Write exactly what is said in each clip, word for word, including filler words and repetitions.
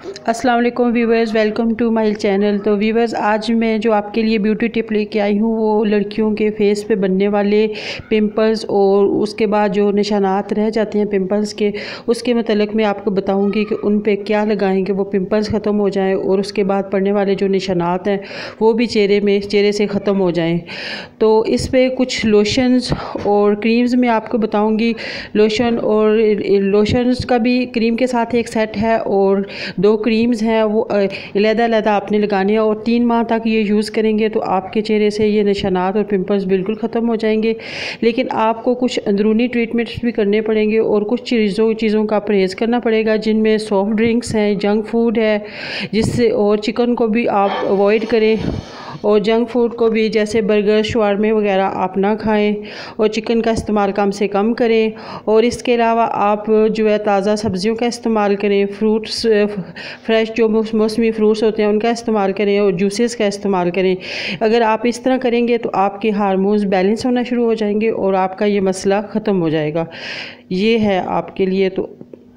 अस्सलाम वालेकुम viewers, welcome to my channel. तो व्यूवर्स, आज मैं जो आपके लिए ब्यूटी टिप लेके आई हूँ वो लड़कियों के फेस पे बनने वाले पिंपल्स और उसके बाद जो निशानात रह जाते हैं पिंपल्स के, उसके मतलब मैं आपको बताऊँगी कि उन पे क्या लगाएंगे वो पिंपल्स ख़त्म हो जाएं और उसके बाद पड़ने वाले जो निशानात हैं वो भी चेहरे में चेहरे से ख़त्म हो जाएँ। तो इस पर कुछ लोशंस और क्रीम्स मैं आपको बताऊँगी। लोशन और लोशंस का भी क्रीम के साथ एक सेट है और दो क्रीम्स हैं वो अलग-अलग आपने लगाने हैं और तीन माह तक ये यूज़ करेंगे तो आपके चेहरे से ये निशानात और पिंपल्स बिल्कुल ख़त्म हो जाएंगे। लेकिन आपको कुछ अंदरूनी ट्रीटमेंट्स भी करने पड़ेंगे और कुछ चीज़ों चीज़ों का परहेज़ करना पड़ेगा, जिनमें सॉफ्ट ड्रिंक्स हैं, जंक फूड है, जिससे और चिकन को भी आप अवॉइड करें और जंक फूड को भी जैसे बर्गर शवारमे वगैरह आप ना खाएं और चिकन का इस्तेमाल कम से कम करें। और इसके अलावा आप जो है ताज़ा सब्ज़ियों का इस्तेमाल करें, फ्रूट्स फ्रेश जो मौसमी फ्रूट्स होते हैं उनका इस्तेमाल करें और जूसेस का इस्तेमाल करें। अगर आप इस तरह करेंगे तो आपके हार्मोन्स बैलेंस होना शुरू हो जाएंगे और आपका ये मसला ख़त्म हो जाएगा। ये है आपके लिए। तो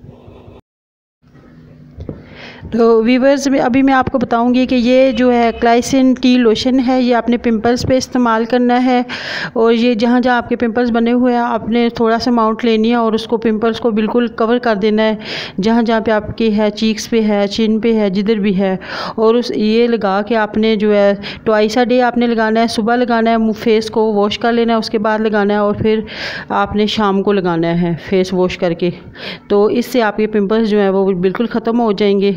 तो वीवर्स में अभी मैं आपको बताऊंगी कि ये जो है ग्लाइसिन टी लोशन है, ये आपने पिंपल्स पे इस्तेमाल करना है। और ये जहाँ जहाँ आपके पिंपल्स बने हुए हैं आपने थोड़ा सा अमाउंट लेनी है और उसको पिंपल्स को बिल्कुल कवर कर देना है, जहाँ जहाँ पे आपके है, चीक्स पे है, चिन पे है, जिधर भी है। और उस ये लगा के आपने जो है ट्वाइस अ डे आपने लगाना है। सुबह लगाना है, मुँह फेस को वॉश कर लेना है, उसके बाद लगाना है और फिर आपने शाम को लगाना है फेस वॉश करके। तो इससे आपके पिंपल्स जो है वो बिल्कुल ख़त्म हो जाएंगे।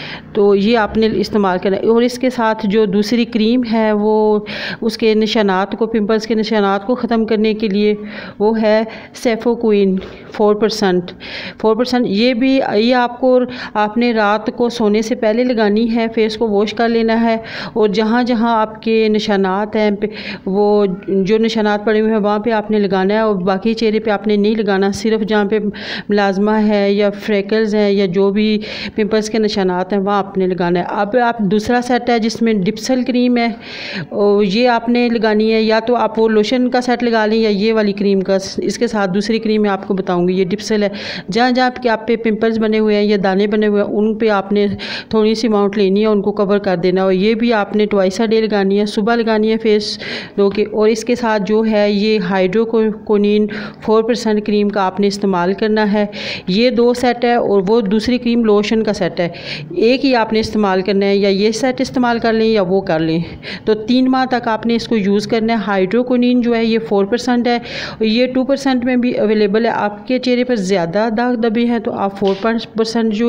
तो ये आपने इस्तेमाल करना है। और इसके साथ जो दूसरी क्रीम है वो उसके निशानात को, पिंपल्स के निशानात को ख़त्म करने के लिए वो है सेफोक्विन फोर परसेंट फोर परसेंट ये भी ये आपको आपने रात को सोने से पहले लगानी है। फेस को वॉश कर लेना है और जहाँ जहाँ आपके निशानात हैं वो जो निशानात पड़े हुए हैं वहाँ पे आपने लगाना है और बाकी चेहरे पे आपने नहीं लगाना। सिर्फ जहाँ पे मुलाजमा है या फ्रेकल्स हैं या जो भी पिंपल्स के निशानात हैं वहाँ आपने लगाना है। अब आप दूसरा सेट है जिसमें डिप्सल क्रीम है और ये आपने लगानी है। या तो आप वो लोशन का सेट लगा लें या ये वाली क्रीम का। इसके साथ दूसरी क्रीम मैं आपको बताऊंगी, ये डिप्सल है। जहाँ जहाँ आपके आप पे पिंपल्स बने हुए हैं या दाने बने हुए हैं उन पे आपने थोड़ी सी अमाउंट लेनी है, उनको कवर कर देना है। और ये भी आपने ट्वाइस अ डे लगानी है, सुबह लगानी है फेस धो के। और इसके साथ जो है ये हाइड्रोकोनिन फोर परसेंट क्रीम का आपने इस्तेमाल करना है। ये दो सेट है और वो दूसरी क्रीम लोशन का सेट है। एक ही आपने इस्तेमाल करना है, या ये सेट इस्तेमाल कर लें या वो कर लें। तो तीन माह तक आपने इसको यूज़ करना है। हाइड्रोकोनिन जो है ये फोर परसेंट है और ये टू परसेंट में भी अवेलेबल है। आपके चेहरे पर ज़्यादा दाग दबे हैं तो आप फोर परसेंट जो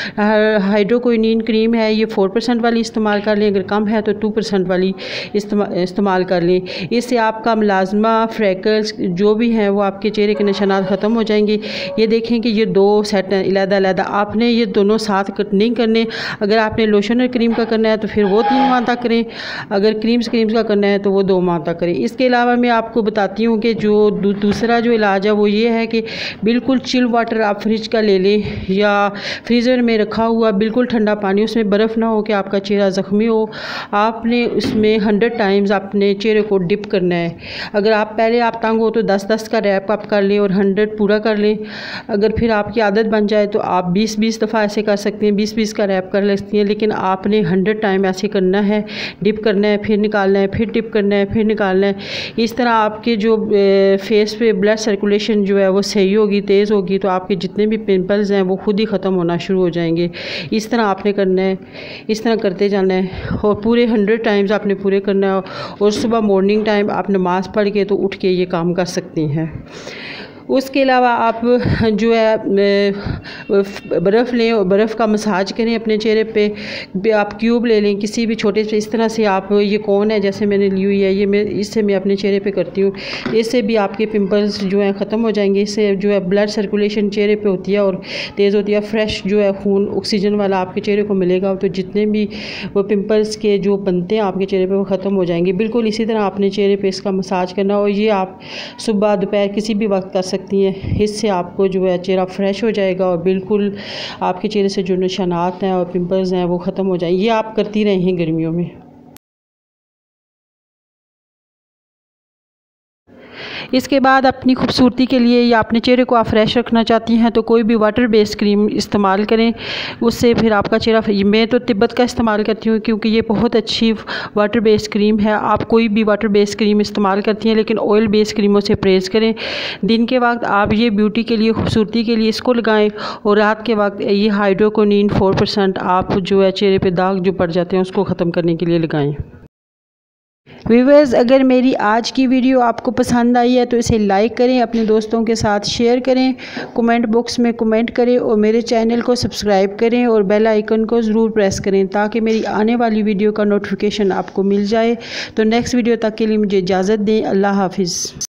हाइड्रोकोनिन क्रीम है ये फोर परसेंट वाली इस्तेमाल कर लें। अगर कम है तो टू परसेंट वाली इस्तेमाल कर लें। इससे आपका मुलाजमा फ्रेकल्स जो भी हैं वो आपके चेहरे के निशानात ख़त्म हो जाएंगे। ये देखें कि ये दो सेट हैं अलग-अलग, आपने ये दोनों साथ नहीं करने। अगर आपने लोशन और क्रीम का करना है तो फिर वो तीन माह तक करें, अगर क्रीम्स क्रीम्स का करना है तो वो दो माह तक करें। इसके अलावा मैं आपको बताती हूँ कि जो दू, दूसरा जो इलाज है वो ये है कि बिल्कुल चिल वाटर आप फ्रिज का ले लें या फ्रीज़र में रखा हुआ बिल्कुल ठंडा पानी, उसमें बर्फ़ ना हो कि आपका चेहरा ज़ख्मी हो। आपने उसमें हंड्रेड टाइम्स अपने चेहरे को डिप करना है। अगर आप पहले आप तंग हो तो दस दस का रैप आप कर लें और हंड्रेड पूरा कर लें। अगर फिर आपकी आदत बन जाए तो आप बीस बीस दफ़ा ऐसे कर सकते हैं, बीस बीस का रैप कर लेती हैं। लेकिन आपने हंड्रेड टाइम ऐसे करना है, डिप करना है, फिर निकालना है, फिर डिप करना है, फिर निकालना है। इस तरह आपके जो फेस पे ब्लड सर्कुलेशन जो है वो सही होगी, तेज़ होगी, तो आपके जितने भी पिंपल्स हैं वो खुद ही ख़त्म होना शुरू हो जाएंगे। इस तरह आपने करना है, इस तरह करते जाना है और पूरे हंड्रेड टाइम्स आपने पूरे करना है। और सुबह मॉर्निंग टाइम आप नमाज़ पढ़ के तो उठ के ये काम कर सकती हैं। उसके अलावा आप जो है बर्फ़ लें और बर्फ़ का मसाज करें अपने चेहरे पे। आप क्यूब ले लें किसी भी छोटे से, इस तरह से आप, ये कौन है जैसे मैंने ली हुई है, ये मैं इससे मैं अपने चेहरे पे करती हूँ। इससे भी आपके पिंपल्स जो हैं ख़त्म हो जाएंगे। इससे जो है ब्लड सर्कुलेशन चेहरे पे होती है और तेज़ होती है, फ्रेश जो है खून ऑक्सीजन वाला आपके चेहरे को मिलेगा। तो जितने भी वो पिंपल्स के जो बनते हैं आपके चेहरे पर वो ख़त्म हो जाएंगे। बिल्कुल इसी तरह अपने चेहरे पर इसका मसाज करना और ये आप सुबह दोपहर किसी भी वक्त कर सकती हैं। इससे आपको जो है चेहरा फ्रेश हो जाएगा और बिल्कुल आपके चेहरे से जो निशानात हैं और पिंपल्स हैं वो ख़त्म हो जाएंगे। ये आप करती रहें गर्मियों में। इसके बाद अपनी खूबसूरती के लिए या अपने चेहरे को आप फ्रेश रखना चाहती हैं तो कोई भी वाटर बेस्ड क्रीम इस्तेमाल करें, उससे फिर आपका चेहरा, मैं तो तिब्बत का इस्तेमाल करती हूँ क्योंकि ये बहुत अच्छी वाटर बेस्ड क्रीम है। आप कोई भी वाटर बेस्ड क्रीम इस्तेमाल करती हैं लेकिन ऑयल बेस्ड क्रीमों से परहेज़ करें। दिन के वक्त आप ये ब्यूटी के लिए, खूबसूरती के लिए इसको लगाएं और रात के वक्त ये हाइड्रोक्विनोन फोर परसेंट आप जो है चेहरे पे दाग जो पड़ जाते हैं उसको ख़त्म करने के लिए लगाएं। व्यूअर्स, अगर मेरी आज की वीडियो आपको पसंद आई है तो इसे लाइक करें, अपने दोस्तों के साथ शेयर करें, कमेंट बॉक्स में कमेंट करें और मेरे चैनल को सब्सक्राइब करें और बेल आइकन को ज़रूर प्रेस करें ताकि मेरी आने वाली वीडियो का नोटिफिकेशन आपको मिल जाए। तो नेक्स्ट वीडियो तक के लिए मुझे इजाज़त दें। अल्लाह हाफिज़।